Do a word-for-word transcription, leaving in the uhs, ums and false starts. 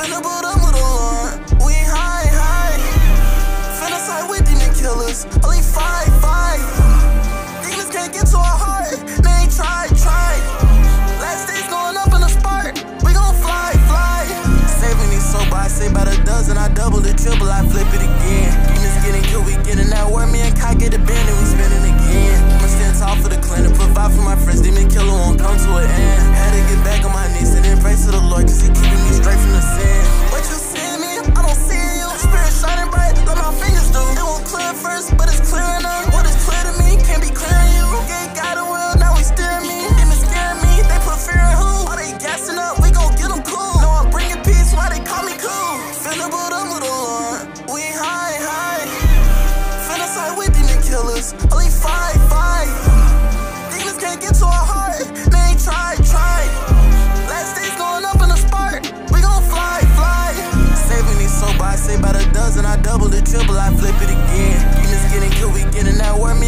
Finna build up with a Lord. We high, high. Finna side with demon killers. Only five, five. Demons can't get to our heart. They ain't try, try. Last days going up in the spark. We gon' fly, fly. Saving these soap, I say by the dozen. I double the triple, I flip it again. Demons getting killed, we getting that word. Me and Kai get a bend and we spinning again. I'ma stand tall for the clan to provide for my friends. Demon killer won't come to an end. Had to get back on my knees and then pray to the Lord, cause he keeping me straight from the sin. What you see me, I don't see you. Spirit shining bright like my fingers do. It won't clear first, but it's clearing up. What is clear to me can't be clearing you. Yeah, got a will, now he steering me. Demons scaring me, they put fear in who? Are they gassing up? We gon' get them cool. No, I'm bringing peace, why they call me cool? Finna build up with a Lord. We high, high. Finna side with demon killers. Only five, five. Demons can't get to our heart. They ain't try, try. Last days going up in the spark. We gon' fly, fly. Saving these soap, I say by the dozen. I double the triple, I flip it again. Demons getting killed, we getting that word. Me